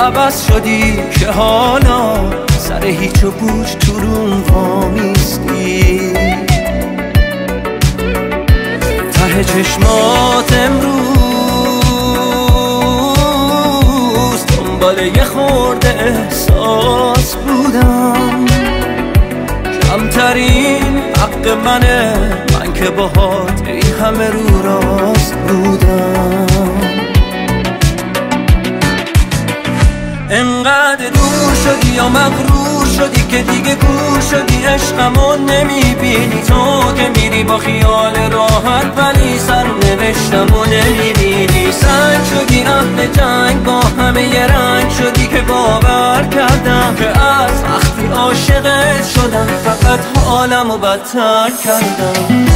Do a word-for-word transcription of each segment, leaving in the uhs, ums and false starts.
عوض شدی که حالا سر هیچ و پوچ تو روم وامیستی. ته چشمات امروز دنبال یه خورده احساس بودم. کمترین حق منه، من که باهات این همه رو راست بودم. انقدر دور شدی یا مغرور شدی که دیگه گور شدی، عشقمو نمیبینی. تو که میری با خیال راحت ولی سرنوشتمو نمیبینی. سنگ شدی اهل جنگ، با همه یه رنگ شدی که باور کردم که از وقتی عاشقت شدم فقط حالمو بدتر کردم.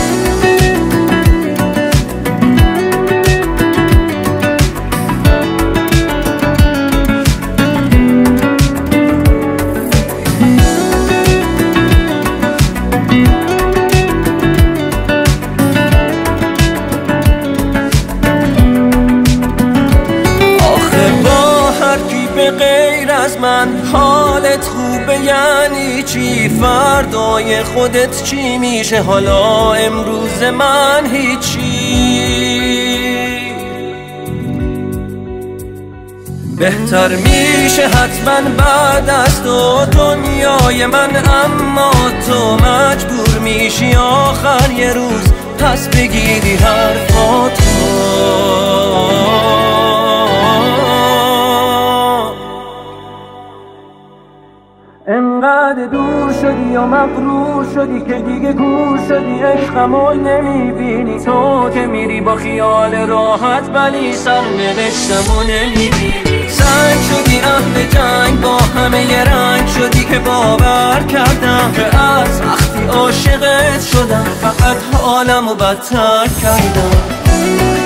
غیر از من حالت خوبه یعنی چی؟ فردای خودت چی میشه؟ حالا امروز من هیچی. بهتر میشه حتما بعد از تو دنیای من، اما تو مجبور میشی آخر یه روز پس بگیری حرفاتو. انقدر دور شدی یا مغرور شدی که دیگه گور شدی، عشقمو نمیبینی. تو که میری با خیال راحت ولی سرنوشتمو نمیبینی. سنگ شدی اهل جنگ، با همه یه رنگ شدی که باور کردم که از وقتی عاشقت شدم فقط حالمو بدتر کردم.